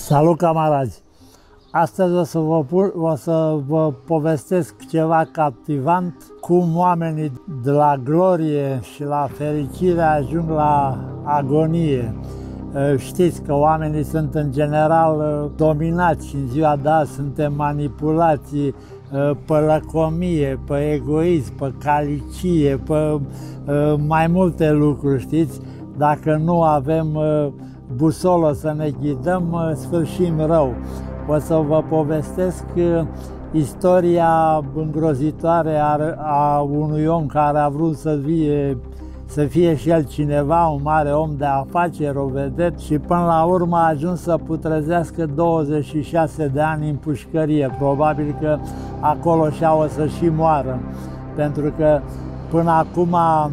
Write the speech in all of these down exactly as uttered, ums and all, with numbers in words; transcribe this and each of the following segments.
Salut, camarazi! Astăzi o să, vă, o să vă povestesc ceva captivant, cum oamenii de la glorie și la fericire ajung la agonie. Știți că oamenii sunt în general dominați și în ziua de azi suntem manipulați pe lăcomie, pe egoism, pe calicie, pe mai multe lucruri, știți? Dacă nu avem busolă să ne ghidăm, sfârșim rău. O să vă povestesc istoria îngrozitoare a, a unui om care a vrut să fie, să fie și el cineva, un mare om de afaceri, o vedet, și până la urmă a ajuns să putrezească douăzeci și șase de ani în pușcărie. Probabil că acolo și-a o să și moară, pentru că până acum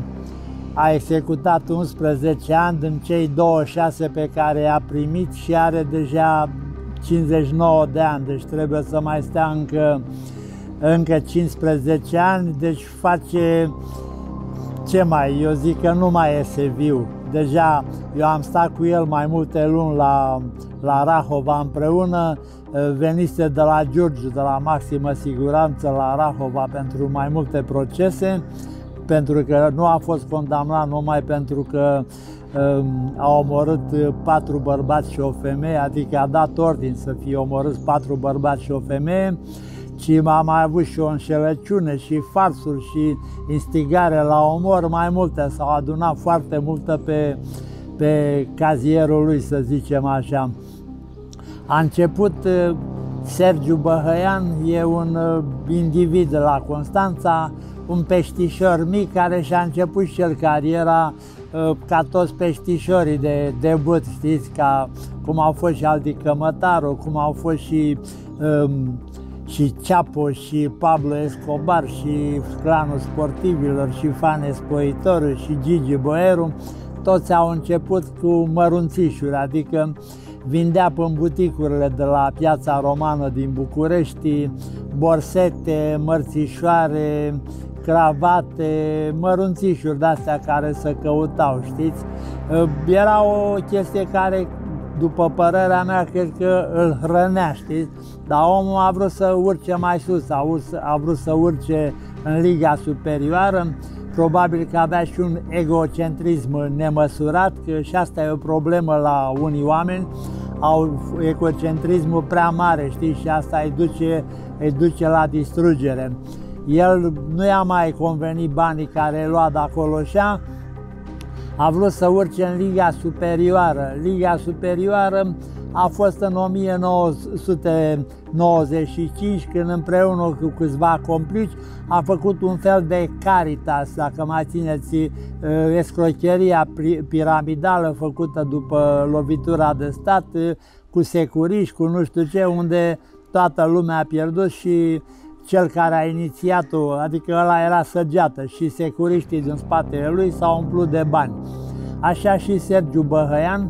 a executat unsprezece ani din cei douăzeci și șase pe care i-a primit și are deja cincizeci și nouă de ani, deci trebuie să mai stea încă, încă cincisprezece ani, deci face, ce mai, eu zic că nu mai iese viu. Deja eu am stat cu el mai multe luni la, la Rahova împreună, venise de la Giurgiu, de la Maximă Siguranță la Rahova pentru mai multe procese, pentru că nu a fost condamnat numai pentru că um, a omorât patru bărbați și o femeie, adică a dat ordin să fie omorâți patru bărbați și o femeie, ci a mai avut și o înșelăciune și farsuri și instigare la omor, mai multe, s-au adunat foarte multe pe, pe cazierul lui, să zicem așa. A început Sergiu Băhăian, e un individ de la Constanța, un peștișor mic care și-a început și el cariera ca toți peștișorii de debut, știți, ca cum au fost și Aldi Cămătaru, cum au fost și, um, și Chapo și Pablo Escobar și clanul sportivilor și Fane Spoitoru și Gigi Boeru. Toți au început cu mărunțișuri, adică vindea pe buticurile de la Piața Romană din București borsete, mărțișoare, cravate, mărunțișuri de-astea care se căutau, știți? Era o chestie care, după părerea mea, cred că îl hrănea, știți? Dar omul a vrut să urce mai sus, a vrut, a vrut să urce în liga superioară. Probabil că avea și un egocentrism nemăsurat, că și asta e o problemă la unii oameni, au egocentrismul prea mare, știți? Și asta îi duce, îi duce la distrugere. El nu i-a mai convenit banii care îi lua de acolo și a, a vrut să urce în Liga Superioară. Liga Superioară a fost în o mie nouă sute nouăzeci și cinci, când împreună cu câțiva complici a făcut un fel de Caritas, dacă mai țineți, escrocheria piramidală făcută după lovitura de stat, cu securiști, cu nu știu ce, unde toată lumea a pierdut și cel care a inițiat-o, adică ăla era săgeată, și securiștii din spatele lui s-au umplut de bani. Așa și Sergiu Băhăian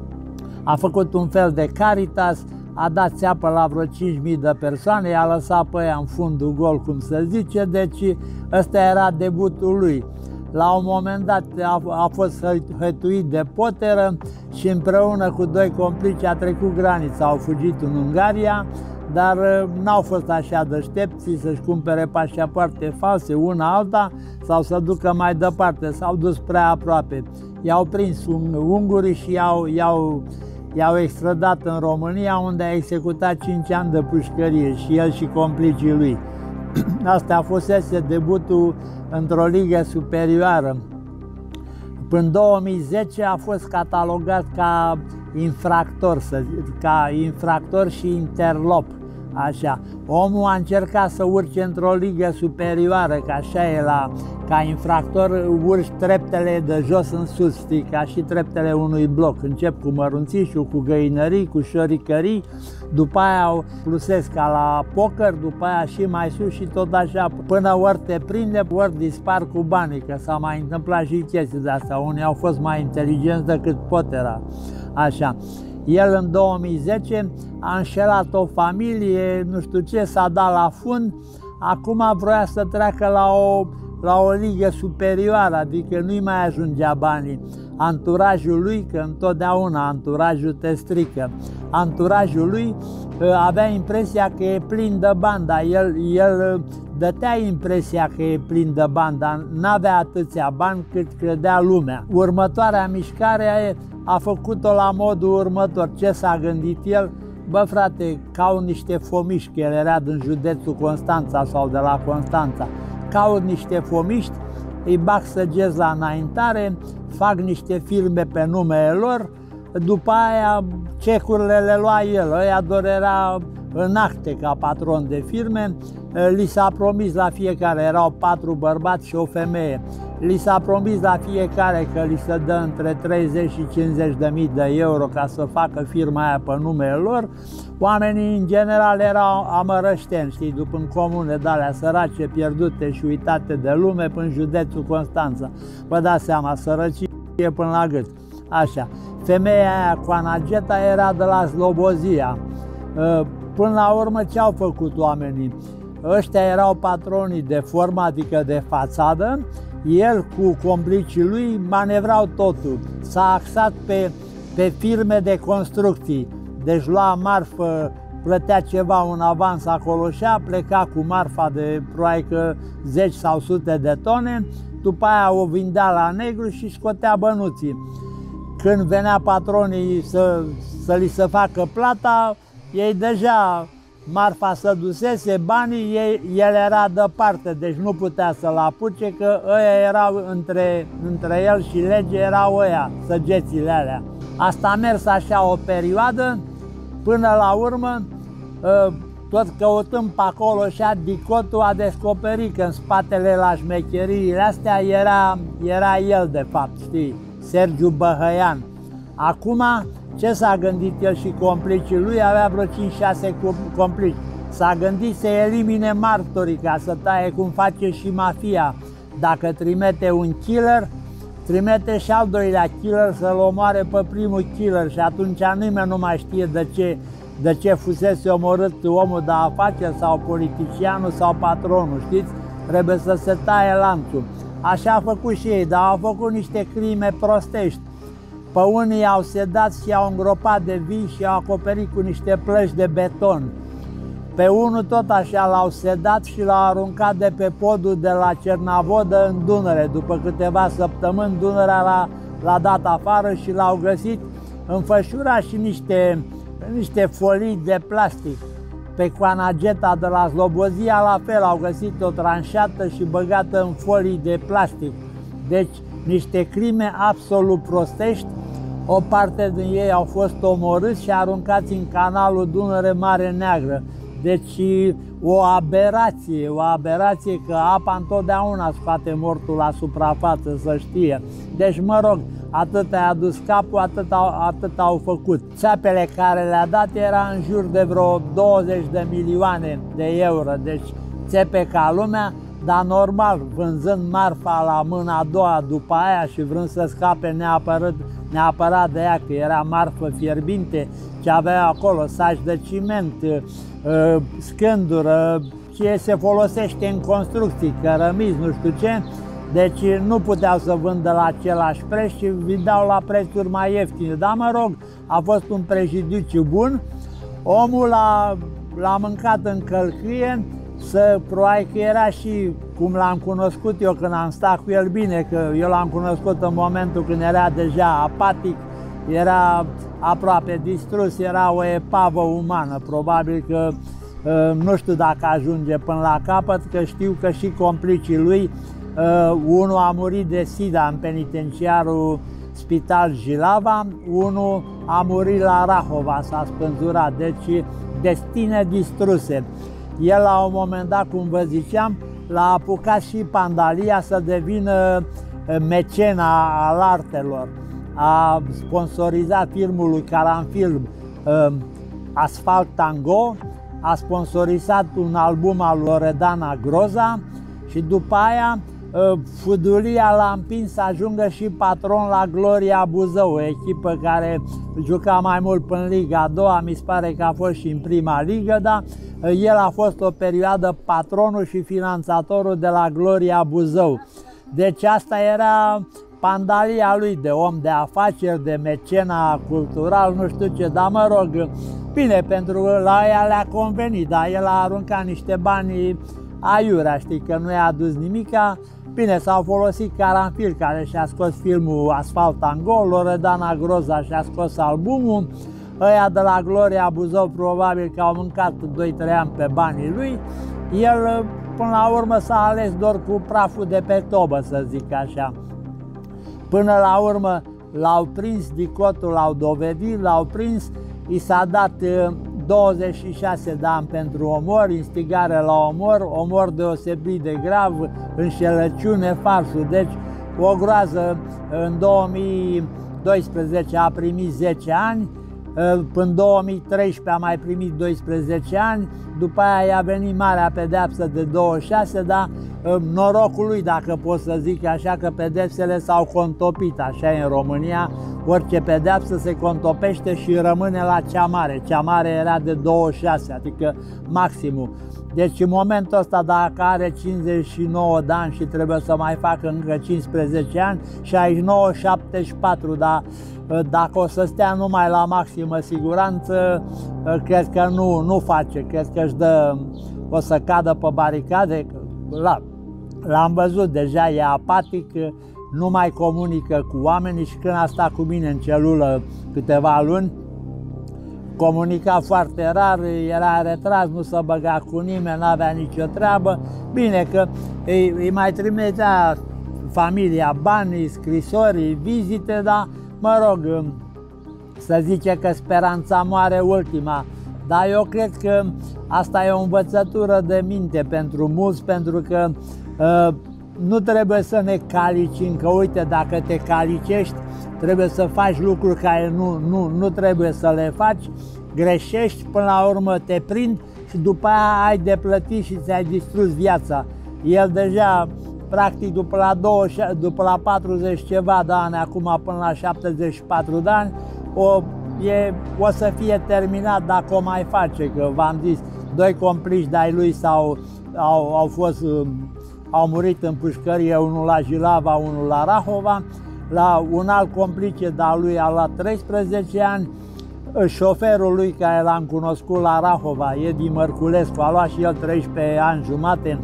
a făcut un fel de Caritas, a dat țeapă la vreo cinci mii de persoane, i-a lăsat pe ea în fundul gol, cum se zice, deci ăsta era debutul lui. La un moment dat a, a fost hătuit de poteră și împreună cu doi complici a trecut granița, au fugit în Ungaria, dar n-au fost așa deștepți să-și cumpere pașapoarte false una alta sau să ducă mai departe, s-au dus prea aproape. I-au prins ungurii și i-au, i-au, i-au extradat în România, unde a executat cinci ani de pușcărie, și el și complicii lui. Asta a fost debutul într-o ligă superioară. Până în două mii zece a fost catalogat ca infractor, să zic, ca infractor și interlop. Așa. Omul a încercat să urce într-o ligă superioară, că așa e, la, ca infractor urci treptele de jos în sus, știi, ca și treptele unui bloc. Încep cu mărunțișul, cu găinării, cu șoricării, după aia plusesc ca la poker, după aia și mai sus și tot așa, până ori te prinde, ori dispar cu banii, că s-a mai întâmplat și chestii de astea. Unii au fost mai inteligenți decât potera. Așa. El în două mii zece a înșelat o familie, nu știu ce, s-a dat la fund, acum vrea să treacă la o, la o ligă superioară, adică nu-i mai ajungea banii. Anturajul lui, că întotdeauna anturajul te strică, anturajul lui avea impresia că e plin de bani, dar el, el dătea impresia că e plin de bani, dar n-avea atâția bani cât credea lumea. Următoarea mișcare a făcut-o la modul următor. Ce s-a gândit el? Bă, frate, caut niște fomiști, că el era din județul Constanța sau de la Constanța. Caut niște fomiști, îi bag săgeți la înaintare, fac niște firme pe numele lor, după aia cecurile le lua el, ăia doar era în acte ca patron de firme, li s-a promis la fiecare, erau patru bărbați și o femeie, li s-a promis la fiecare că li se dă între treizeci și cincizeci de mii de euro ca să facă firma aia pe numele lor. Oamenii în general erau amărășteni, știi, după în comune de-alea sărace, pierdute și uitate de lume până în județul Constanța. Vă dați seama, sărăcie până la gât. Așa. Femeia aia cu Anageta era de la Slobozia. Până la urmă ce au făcut oamenii? Ăștia erau patronii de formă, adică de fațadă. El cu complicii lui manevrau totul. S-a axat pe, pe firme de construcții. Deci lua marfă, plătea ceva, un avans acolo și a pleca cu marfa de probabil că zeci sau sute de tone. După aia o vindea la negru și scotea bănuții. Când venea patronii să, să li se facă plata, ei deja marfa se dusese, banii, ei, el era departe, deci nu putea să-l apuce, că ăia erau între, între el și lege, erau ăia, săgețile alea. Asta a mers așa o perioadă, până la urmă, tot căutând pe acolo și Dicotul a descoperit că în spatele la șmecheriile astea era, era el de fapt, știi, Sergiu Băhăian. Acum, ce s-a gândit el și complicii lui? Avea vreo cinci șase complici. S-a gândit să elimine martorii, ca să taie cum face și mafia. Dacă trimite un killer, trimite și al doilea killer să-l omoare pe primul killer și atunci nimeni nu mai știe de ce, de ce fusese omorât omul de afaceri sau politicianul sau patronul, știți? Trebuie să se taie lanțul. Așa a făcut și ei, dar au făcut niște crime prostești. Pe unii au sedat și au îngropat de vii și au acoperit cu niște plăci de beton. Pe unul tot așa l-au sedat și l-au aruncat de pe podul de la Cernavodă în Dunăre. După câteva săptămâni Dunărea l-a dat afară și l-au găsit înfășurat și niște, niște folii de plastic. Pe Coanageta de la Slobozia la fel au găsit-o tranșată și băgată în folii de plastic. Deci niște crime absolut prostești. O parte din ei au fost omorâți și aruncați în canalul Dunăre-Mare Neagră. Deci o aberație, o aberație că apa întotdeauna scoate mortul la suprafață, să știe. Deci, mă rog, atât a adus capul, atât au, atât au făcut. Țeapele care le-a dat era în jur de vreo douăzeci de milioane de euro, deci țepe ca lumea, dar normal, vânzând marfa la mâna a doua după aia și vrând să scape neapărat, neapărat de ea, că era marfă fierbinte, ce avea acolo, saci de ciment, scândură, ce se folosește în construcții, cărămizi, nu știu ce, deci nu puteau să vândă la același preț și vindeau la prețuri mai ieftine. Dar mă rog, a fost un prejudiciu bun, omul l-a mâncat în călcâie, să, probabil că era și cum l-am cunoscut eu când am stat cu el bine, că eu l-am cunoscut în momentul când era deja apatic, era aproape distrus, era o epavă umană, probabil că nu știu dacă ajunge până la capăt, că știu că și complicii lui, unul a murit de sida în penitenciarul Spital Jilava, unul a murit la Rahova, s-a spânzurat, deci destine distruse. El la un moment dat, cum vă ziceam, l-a apucat și Pandalia să devină mecena al artelor. A sponsorizat filmul lui Caranfilm Asfalt Tango, a sponsorizat un album al Loredana Groza și după aia Fudulia l-a împins să ajungă și patron la Gloria Buzău, o echipă care juca mai mult în Liga a doua, mi se pare că a fost și în prima ligă, dar el a fost o perioadă patronul și finanțatorul de la Gloria Buzău. Deci asta era pandalia lui de om de afaceri, de mecena cultural, nu știu ce, dar mă rog, bine, pentru că la ea le-a convenit, dar el a aruncat niște bani aiurea, știi, că nu i-a adus nimica. Bine, s-au folosit Caranfil, care și-a scos filmul Asfalt Tango, Loredana Groza și-a scos albumul, ăia de la Gloria Buzău probabil că au mâncat doi trei ani pe banii lui, el până la urmă s-a ales doar cu praful de pe tobă, să zic așa. Până la urmă l-au prins, dicotul l-au dovedit, l-au prins, i s-a dat douăzeci și șase de ani pentru omor, instigare la omor, omor deosebit de grav, înșelăciune, falsul. Deci o groază. În două mii doisprezece a primit zece ani, până în două mii treisprezece a mai primit doisprezece ani, după aia i-a venit marea pedeapsă de douăzeci și șase, dar norocul lui, dacă pot să zic așa, că pedepsele s-au contopit, așa e în România, orice pedeapsă se contopește și rămâne la cea mare. Cea mare era de douăzeci și șase, adică maximul. Deci în momentul ăsta, dacă are cincizeci și nouă de ani și trebuie să mai facă încă cincisprezece ani, șaizeci și nouă, șaptezeci și patru, dar dacă o să stea numai la maximă siguranță, cred că nu, nu face, cred că își dă, o să cadă pe baricade. L-am văzut deja, e apatic, nu mai comunică cu oamenii și când a stat cu mine în celulă câteva luni, comunica foarte rar, era retras, nu se băga cu nimeni, n-avea nicio treabă. Bine că îi, îi mai trimitea familia bani, scrisori, vizite, dar mă rog, să zice că speranța moare ultima. Dar eu cred că asta e o învățătură de minte pentru mulți, pentru că uh, nu trebuie să ne calicim, că uite, dacă te calicești, trebuie să faci lucruri care nu, nu, nu trebuie să le faci, greșești, până la urmă te prind și după aia ai de plătit și ți-ai distrus viața. El deja, practic, după la, douăzeci, după la patruzeci ceva de ani, acum până la șaptezeci și patru de ani, o, e, o să fie terminat dacă o mai face, că v-am zis, doi complici de-ai lui s-au, au, au fost... au murit în pușcărie, unul la Jilava, unul la Rahova, la un alt complice de-a lui a luat treisprezece ani, șoferul lui care l-am cunoscut la Rahova, Edi Mărculescu, a luat și el treisprezece ani jumate.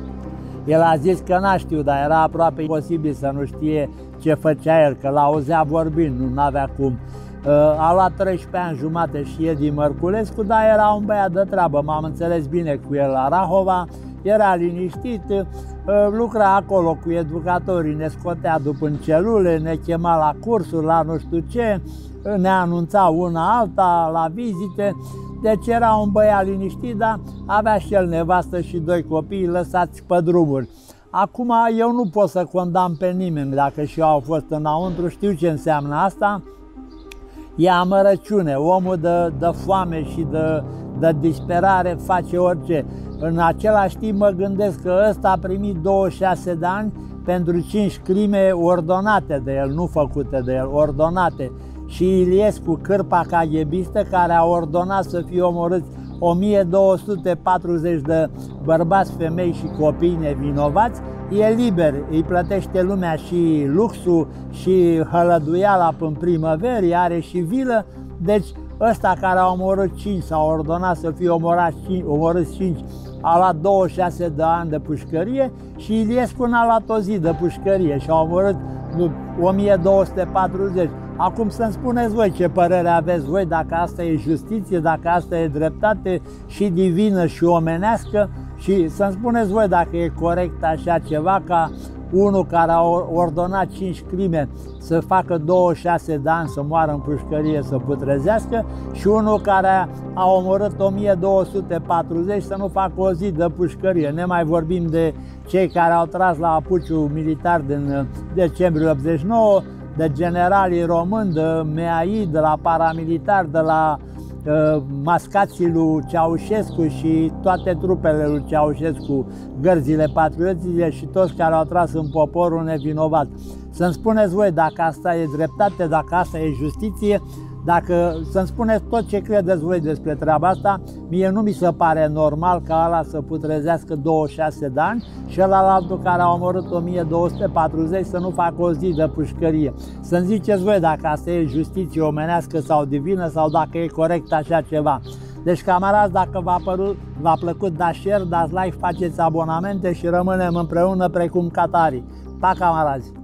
El a zis că n-a știut, dar era aproape imposibil să nu știe ce făcea el, că l-auzea vorbind, nu avea cum. A luat treisprezece ani jumate și Edi Mărculescu, dar era un băiat de treabă, m-am înțeles bine cu el la Rahova, era liniștit, lucra acolo cu educatorii, ne scotea după în celule, ne chema la cursuri, la nu știu ce, ne anunța una alta, la vizite, deci era un băiat liniștit, dar avea și el nevastă și doi copii lăsați pe drumuri. Acum eu nu pot să condamn pe nimeni, dacă și eu au fost înăuntru, știu ce înseamnă asta. E amărăciune, omul de, de foame și de, de disperare face orice. În același timp mă gândesc că ăsta a primit douăzeci și șase de ani pentru cinci crime ordonate de el, nu făcute de el, ordonate. Și Iliescu, cârpa caghebistă, care a ordonat să fie omorâți o mie două sute patruzeci de bărbați, femei și copii nevinovați, e liber, îi plătește lumea și luxul și hălăduiala până primăverii, are și vilă, deci ăsta care a omorât cinci, s-a ordonat să fie omorâți cinci, a luat douăzeci și șase de ani de pușcărie și Iliescu n-a luat o zi de pușcărie și a omorât o mie două sute patruzeci. Acum să-mi spuneți voi ce părere aveți voi, dacă asta e justiție, dacă asta e dreptate și divină și omenească, și să-mi spuneți voi dacă e corect așa ceva ca unul care a ordonat cinci crime să facă douăzeci și șase de ani, să moară în pușcărie, să putrezească, și unul care a omorât o mie două sute patruzeci să nu facă o zi de pușcărie. Ne mai vorbim de cei care au tras la apuciul militar din decembrie optzeci și nouă, de generalii români, de M A I, de la paramilitar, de la uh, mascații lui Ceaușescu și toate trupele lui Ceaușescu, gărzile patriotice și toți care au tras în poporul nevinovat. Să-mi spuneți voi dacă asta e dreptate, dacă asta e justiție, Dacă să-mi spuneți tot ce credeți voi despre treaba asta, mie nu mi se pare normal ca ăla să putrezească douăzeci și șase de ani și ălalăltul care a omorât o mie două sute patruzeci să nu facă o zi de pușcărie. Să-mi ziceți voi dacă asta e justiție omenească sau divină sau dacă e corect așa ceva. Deci, camarazi, dacă v-a părut, v-a plăcut, dați share, dați like, faceți abonamente și rămânem împreună precum catarii. Pa, camarazi!